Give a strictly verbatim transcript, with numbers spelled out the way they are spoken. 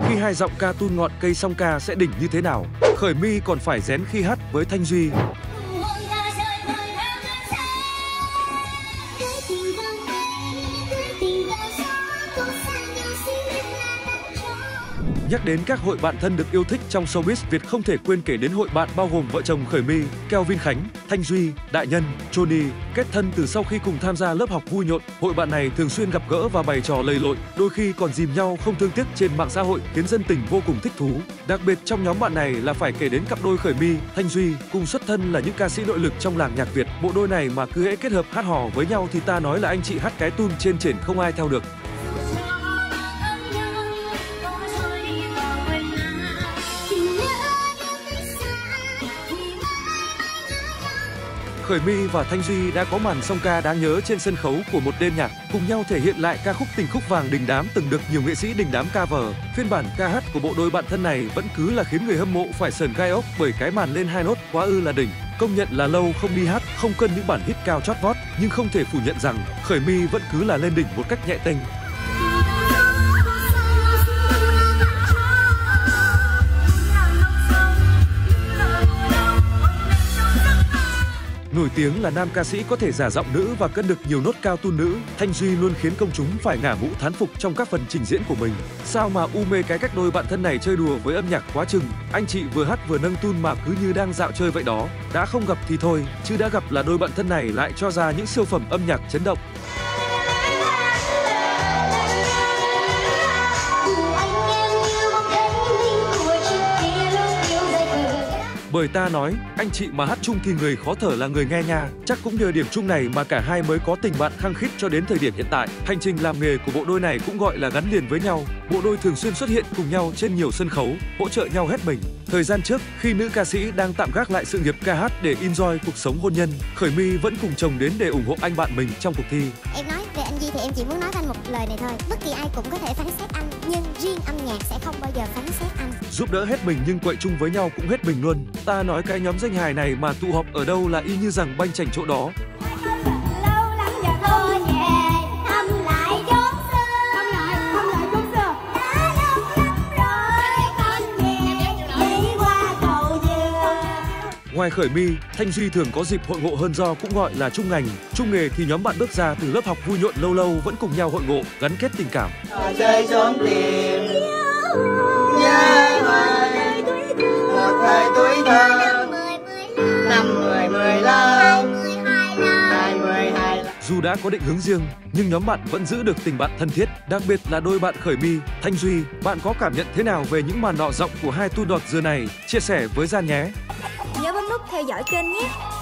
khi hai giọng ca tun ngọn cây song ca sẽ đỉnh như thế nào. Khởi My còn phải rén khi hát với Thanh Duy. Nhắc đến các hội bạn thân được yêu thích trong showbiz Việt không thể quên kể đến hội bạn bao gồm vợ chồng Khởi My, Kelvin Khánh, Thanh Duy, Đại Nhân, Johnny. Kết thân từ sau khi cùng tham gia lớp học vui nhộn, hội bạn này thường xuyên gặp gỡ và bày trò lầy lội, đôi khi còn dìm nhau không thương tiếc trên mạng xã hội, khiến dân tình vô cùng thích thú. Đặc biệt trong nhóm bạn này là phải kể đến cặp đôi Khởi My, Thanh Duy, cùng xuất thân là những ca sĩ nội lực trong làng nhạc Việt. Bộ đôi này mà cứ hễ kết hợp hát hò với nhau thì ta nói là anh chị hát cái tune trên trển không ai theo được. Khởi My và Thanh Duy đã có màn song ca đáng nhớ trên sân khấu của một đêm nhạc, cùng nhau thể hiện lại ca khúc Tình khúc vàng đình đám từng được nhiều nghệ sĩ đình đám cover. Phiên bản ca hát của bộ đôi bạn thân này vẫn cứ là khiến người hâm mộ phải sờn gai ốc bởi cái màn lên hai nốt quá ư là đỉnh. Công nhận là lâu không đi hát, không cân những bản hit cao chót vót, nhưng không thể phủ nhận rằng Khởi My vẫn cứ là lên đỉnh một cách nhẹ tênh. Nổi tiếng là nam ca sĩ có thể giả giọng nữ và cân được nhiều nốt cao tune nữ, Thanh Duy luôn khiến công chúng phải ngả mũ thán phục trong các phần trình diễn của mình. Sao mà u mê cái cách đôi bạn thân này chơi đùa với âm nhạc quá chừng, anh chị vừa hát vừa nâng tune mà cứ như đang dạo chơi vậy đó. Đã không gặp thì thôi, chứ đã gặp là đôi bạn thân này lại cho ra những siêu phẩm âm nhạc chấn động. Bởi ta nói, anh chị mà hát chung thì người khó thở là người nghe nha. Chắc cũng nhờ điểm chung này mà cả hai mới có tình bạn khăng khít cho đến thời điểm hiện tại. Hành trình làm nghề của bộ đôi này cũng gọi là gắn liền với nhau. Bộ đôi thường xuyên xuất hiện cùng nhau trên nhiều sân khấu, hỗ trợ nhau hết mình. Thời gian trước, khi nữ ca sĩ đang tạm gác lại sự nghiệp ca hát để enjoy cuộc sống hôn nhân, Khởi My vẫn cùng chồng đến để ủng hộ anh bạn mình trong cuộc thi. Em nói về anh Duy thì em chỉ muốn nói với anh một lời này thôi. Bất kỳ ai cũng có thể phán xét anh, nhưng riêng âm nhạc sẽ không bao giờ phán xét anh. Giúp đỡ hết mình nhưng quậy chung với nhau cũng hết mình luôn. Ta nói cái nhóm danh hài này mà tụ họp ở đâu là y như rằng banh chành chỗ đó. Ngoài Khởi My, Thanh Duy thường có dịp hội ngộ hơn do cũng gọi là chung ngành, chung nghề thì nhóm bạn bước ra từ lớp học vui nhộn lâu lâu vẫn cùng nhau hội ngộ, gắn kết tình cảm. Chơi trốn tìm nhớ hoài một thời tuổi thơ năm mười mười lăm hai mươi hai. Dù đã có định hướng riêng, nhưng nhóm bạn vẫn giữ được tình bạn thân thiết, đặc biệt là đôi bạn Khởi My, Thanh Duy. Bạn có cảm nhận thế nào về những màn nọ giọng của hai tu đọt giờ này? Chia sẻ với Gian nhé! Nhớ bấm nút theo dõi kênh nhé!